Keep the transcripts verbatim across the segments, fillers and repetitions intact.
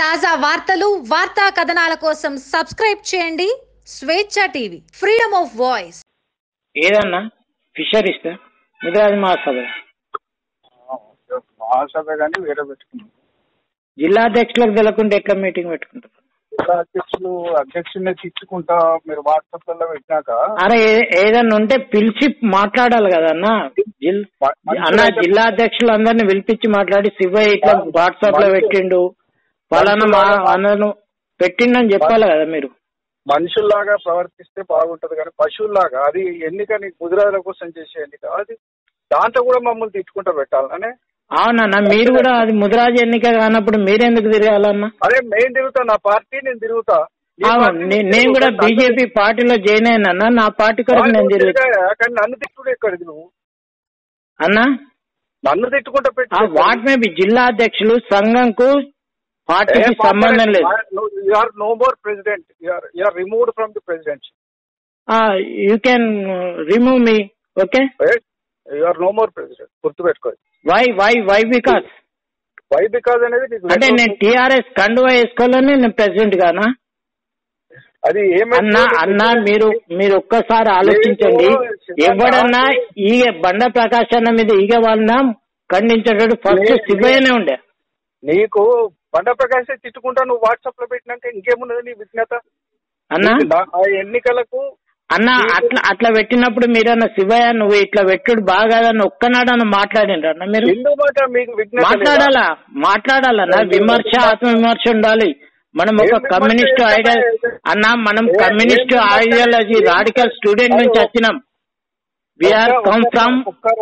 తాజా వార్తలు వార్తా కథనాల కోసం సబ్స్క్రైబ్ చేయండి Swecha TV freedom of voice. ఏదన్నా ఫిషరీస్ ముదిరాజ్ మహాసభ మహాసభ కానీ వేరే పెట్టుకున్నాం. జిల్లా అధ్యక్షులకు తెలకుండా ఎట్లా మీటింగ్ పెట్టుకుంటారు? జిల్లా అధ్యక్షులు అధ్యక్షుడిని తెచ్చుకుంటా మీరు వాట్సాప్ లో పెట్టినాక అరే ఏదన్నా ఉంటే పిలిచి మాట్లాడాలి కదా అన్న. అన్న జిల్లా అధ్యక్షులు అందరిని పిలిపించి మాట్లాడి శివయ్య ఇట్లా వాట్సాప్ లో పెట్టిండు పలానా మా అన్నను పెట్టిండని చెప్పాలి కదా మీరు. మనుషుల్లాగా ప్రవర్తిస్తే బాగుంటది కానీ పశువుల్లాగా అది ఎన్నిక నీకు ముదిరాజుల కోసం చేసే ఎన్నిక అది దాంట్లో కూడా మమ్మల్ని తిట్టుకుంటా పెట్టాలనే. అవునన్నా మీరు కూడా అది ముదిరాజు ఎన్నిక కానప్పుడు మీరెందుకు తిరగాలన్నా? అదే నేను తిరుగుతా, నా పార్టీ నేను తిరుగుతా. నేను కూడా బీజేపీ పార్టీలో జాయిన్ అయినా నా పార్టీ కొరకు నేను తిరుగుతా. కానీ నన్ను తిట్టుకుంటే ఎక్కడిది నువ్వు అన్నా? నన్ను తిట్టుకుంటా పెట్టి వాట్ మే బి జిల్లా అధ్యక్షులు సంఘంకు పార్టీకి సంబంధం లేదు. You are no more president, you are removed from the president. You can remove me. Okay, you are no more president. గుర్తుపెట్టుకోండి. Why why why because why because అనేది అంటే నేను టీఆర్ఎస్ కండువా వేసుకోవాలని నేను ప్రెసిడెంట్ గానా? అది అన్నా అన్నా మీరు మీరు ఒక్కసారి ఆలోచించండి. ఎవడన్నా ఈగ బండ ప్రకాశ్ అన్న మీద ఈగ వాళ్ళ ఖండించేటట్టు ఫస్ట్ శివయ్యనే ఉండే. నీకు బండ ప్రకాశ్ తిట్టుకుంటా నువ్వు వాట్సాప్ లో పెట్టినాక ఇంకేమున్నది నీ విజ్ఞత అన్నా? ఆ ఎన్నికలకు అన్నా అట్లా అట్లా పెట్టినప్పుడు మీరన్నా శివయ్య నువ్వు ఇట్లా పెట్టుడు బాగాదని ఒక్కనాడన్నా మాట్లాడిండ్రు అన్న మీరు? మాట్లాడాలా మాట్లాడాలన్నా విమర్శ ఆత్మ విమర్శ ఉండాలి. మనం ఒక కమ్యూనిస్ట్ ఐడియా అన్నా, మనం కమ్యూనిస్ట్ ఐడియాలజీ రాడికల్ స్టూడెంట్ నుంచి వచ్చినాం. వీఆర్ కమ్ ఫ్రమ్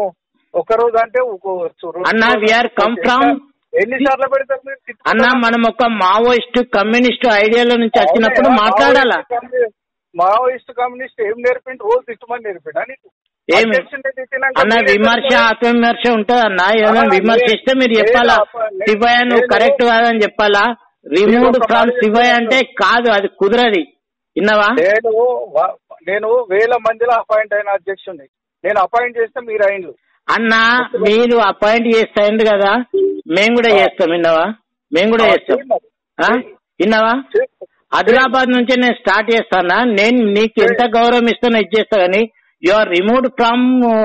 ఒక రోజు అంటే అన్నా వీఆర్ కమ్ ఫ్రమ్ ఎన్నిసార్లు పెడతారు అన్నా? మనం ఒక మావోయిస్ట్ కమ్యూనిస్ట్ ఐడియాల నుంచి వచ్చినప్పుడు మాట్లాడాలా. మావోయిస్ట్ కమ్యూనిస్ట్ ఏం నేర్పిండి? రోజు తిట్టుమని నేర్పిండా నీకు? ఏమి అన్న విమర్శ ఆత్మ విమర్శ ఉంటది అన్న. ఏదైనా విమర్శిస్తే మీరు చెప్పాలా శివయ్య నువ్వు కరెక్ట్ కాదని చెప్పాలా. రిమూవ్డ్ ఫ్రమ్ శివయ్య అంటే కాదు, అది కుదరది. విన్నావా? నేను నేను వేల మందిలో అపాయింట్ అయిన అధ్యక్షుడిని. నేను అపాయింట్ చేస్తే మీరు అయిండ్రు అన్న. మీరు అపాయింట్ చేస్తాయండి కదా, మేము కూడా చేస్తాం. విన్నావా? మేము కూడా చేస్తాం. విన్నావా? ఆదిలాబాద్ నుంచి నేను స్టార్ట్ చేస్తానా. నేను నీకు ఎంత గౌరవం ఇస్తానో ఇచ్చేస్తా కానీ you are removed from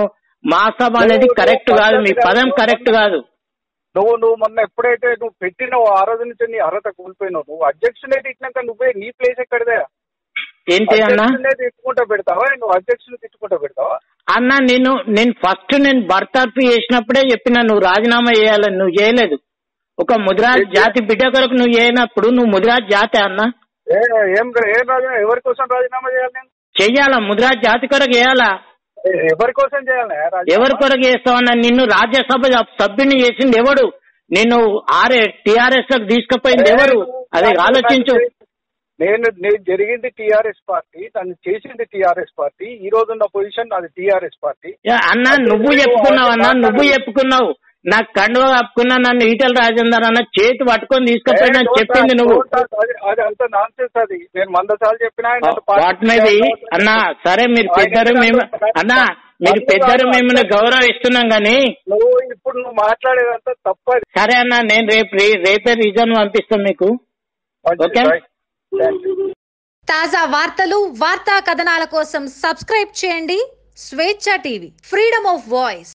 Mahasabha అనేది కరెక్ట్ కాదు. మీ పదం కరెక్ట్ కాదు. నువ్వు నువ్వు మొన్న ఎప్పుడైతే నువ్వు పెట్టినావు ఆ రోజు నుంచి నీ అర్హత కోల్పోయినావు. నువ్వు అధ్యక్షుడే తిట్టినాక నువ్వే నీ ప్లేస్ ఎక్కడదే ఏంటి అన్నా? తిట్టుకుంటా పెడతావా నువ్వు? అధ్యక్షులు తిట్టుకుంటా పెడతావా అన్న? నేను నేను ఫస్ట్ నేను బర్తరఫ్ చేసినప్పుడే చెప్పినా నువ్వు రాజీనామా చేయాలని. నువ్వు చేయలేదు. ఒక ముదిరాజ్ జాతి బిడ్డ కొరకు నువ్వు చేయనప్పుడు నువ్వు ముదిరాజ్ జాతి అన్న? ఏం ఏం రాజీనామా? ఎవరి కోసం రాజీనామా చేయాలి? నేను చెయ్యాలా? ముదిరాజ్ జాతి కొరకు చేయాలా? ఎవరి కోసం చేయాలి? ఎవరి కొరకు చేస్తావన్నా? నిన్ను రాజ్యసభ సభ్యుని చేసింది ఎవడు? నేను ఆర్ఏ టీఆర్ఎస్ లకు తీసుకుపోయింది ఎవరు? అదే ఆలోచించు. నేను నేను జరిగింది టీఆర్ఎస్ పార్టీ, దాన్ని చేసింది టీఆర్ఎస్ పార్టీ. ఈ రోజు ఉన్న పొజిషన్ అది టీఆర్ఎస్ పార్టీ అన్న. నువ్వు చెప్పుకున్నావు అన్న, నువ్వు చెప్పుకున్నావు. నాకు కండువా కప్పుకున్నా నన్ను ఈటల రాజేందర్ అన్న చేతి పట్టుకొని తీసుకుపోయినా చెప్పింది నువ్వు. అది అంత నాన్సెన్స్. అది నేను వంద సార్లు చెప్పినా వాట్ మే బి అన్న. సరే మీరు పెద్దరు, మేము అన్నా మీరు పెద్దరు, మిమ్మల్ని గౌరవం ఇస్తున్నాం గానీ నువ్వు ఇప్పుడు నువ్వు మాట్లాడేదంతా తప్పది. సరే అన్న, నేను రేపు రేపే రీజన్ పంపిస్తాను మీకు. ఓకే. తాజా వార్తలు వార్తా కథనాల కోసం సబ్స్క్రైబ్ చేయండి Swecha TV freedom of voice.